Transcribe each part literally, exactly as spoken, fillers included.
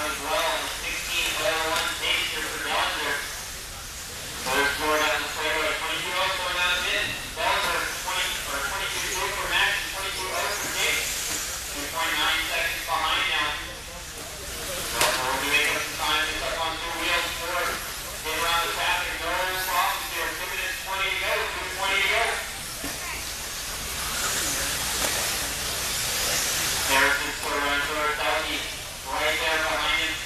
as well on the sixteen oh one Taster for Dellinger. Third score down the fairway, twenty-two oh for another bid. Dellinger, twenty or twenty-two two for Max, twenty-two oh for Jake. two point nine seconds behind now. Dellinger will be making up some time. It's up on two wheels for get around the traffic. No problems here. two minutes twenty to go. two twenty to go. Harrison sort of runs towards Delky. Right there behind him.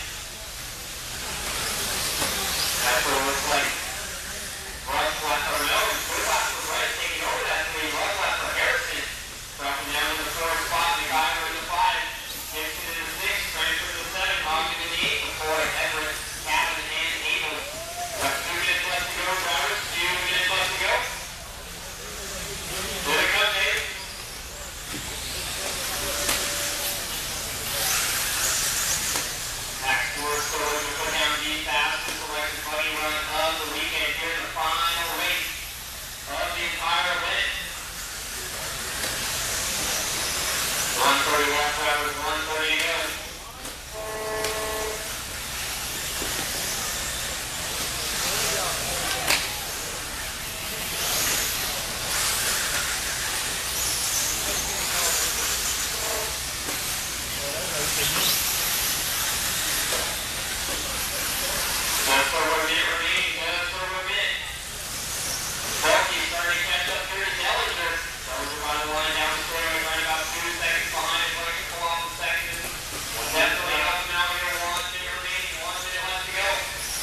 That's what it looks like. Russ left, or no, Whitlock was right, taking over that three. Russ left for Harrison. Dropping down in the third spot, McIver in the five. Gibson in the six, Transfer to the seven, Ogden in the eight, before Everett, Cabin, and Abel. Got two minutes left to go, drivers. Two minutes left to go. Here it comes, Dave. Max Stewart scores to put down the fastest electric buggy run of the weekend here in the final race of the entire event. one thirty lap drivers, one thirty to go. Just over a minute remaining, just over a minute. Delky starting to catch up here to Dellinger. Dellinger by the line down the fairway, right about two seconds behind him, going to pull off the second. We'll definitely help him out here. One minute remaining, one minute left to go.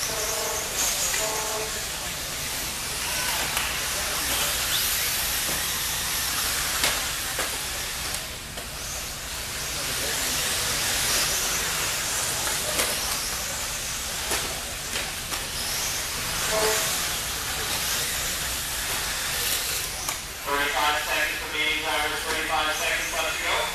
thirty-five seconds remaining, drivers, thirty-five seconds left to go.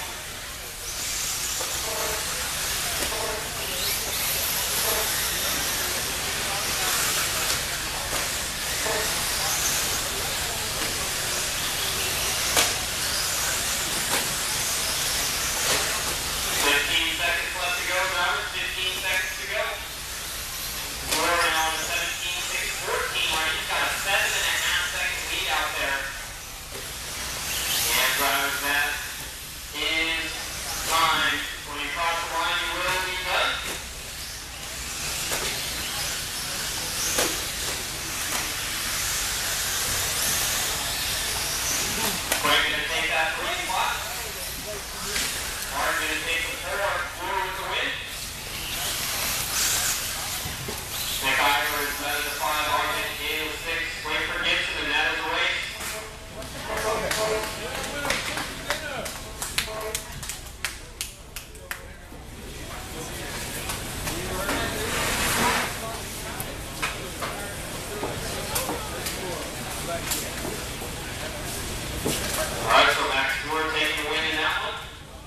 fifteen seconds left to go, drivers, fifteen seconds to go. We're now on seventeen six fourteen, right? He's got a seven and a half second lead out there. And drivers, that is time. When you cross the line, you will be done. We're going to take that three spot. Mark going to take the four, four with the win. McIver is out of the five, Arden in the six. Wait for Gibson, and that is a race. Alright, so Max Stewart taking the win in that one.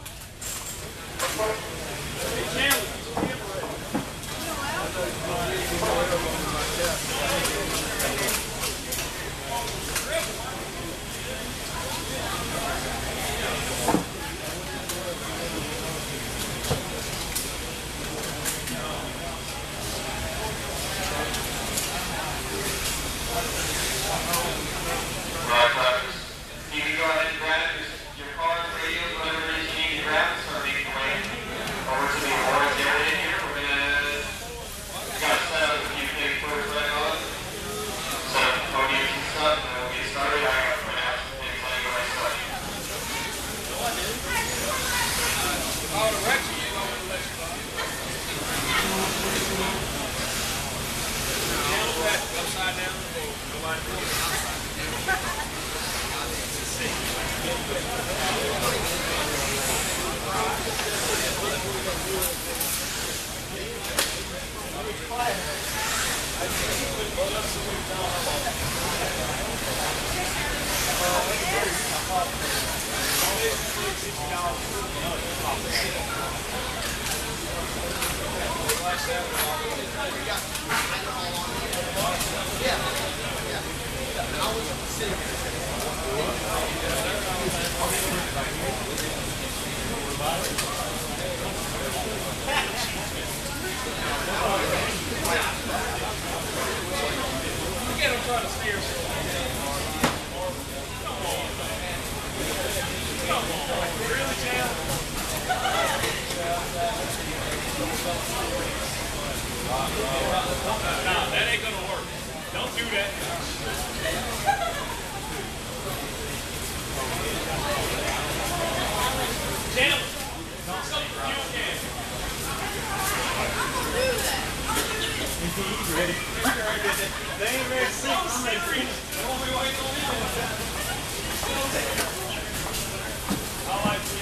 Alright, drivers. You can go ahead and grab your, your cards, radios, whatever it is you need to grab and start making your way over to the awards area here. We're gonna we gotta set up a few things first, right on. Set up the podiums and stuff, and then we'll get started. I gotta print out some things like when I start. Oh, the Rex, you know what the Rex is. Upside down, nobody. Nah, that ain't gonna work. Don't do that. Chandler, something you can. Ready? They ain't ready to see. I'm ready to see. Don't be waiting on you. I like you.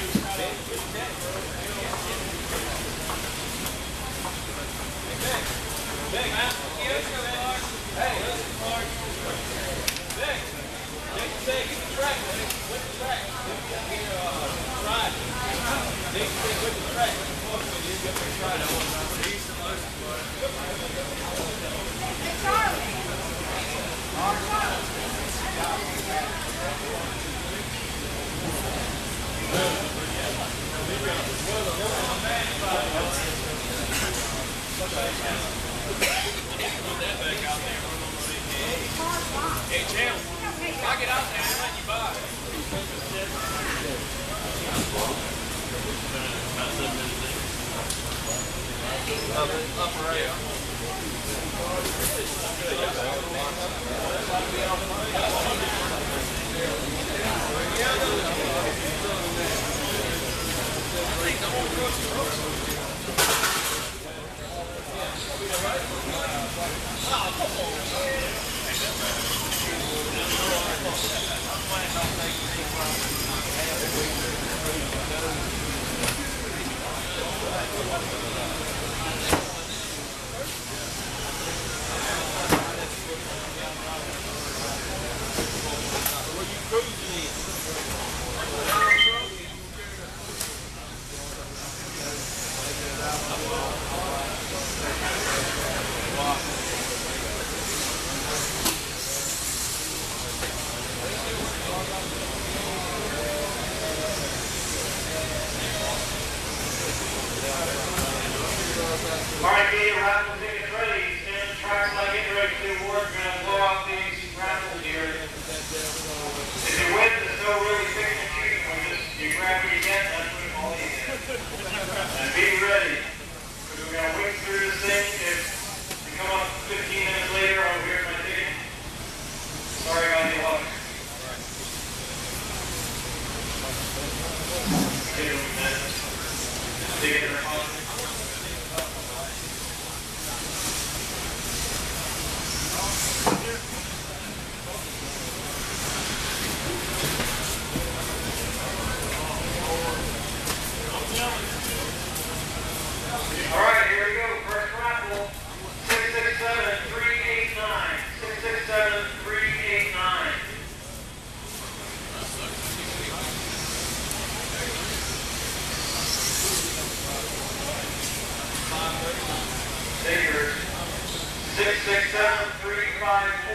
Big, man. Hey, listen, Mark. Big. Big, big. Get the track, man. With the track. Get your uh, ride. Big, big, with the track. You get the ride on. East and West. Hey, Charlie. Hey, Jim, if I get out there, I'm letting you buy. Up right. All right, get your raffle tickets ready. Stand the track like getting ready to award. We're going to blow off these raffles here. If you win, there's no really picking and choosing. We'll just, you grab what you get, that's what all you get. And be ready. We're going to whip through this thing. If you come up fifteen minutes later, I'll hear my ticket. Sorry about the luck. Get it with that. Ticket or phone. All right, here we go. First raffle, six six seven, three eight nine. six six seven, three eight nine. Takers, six six seven, three five four.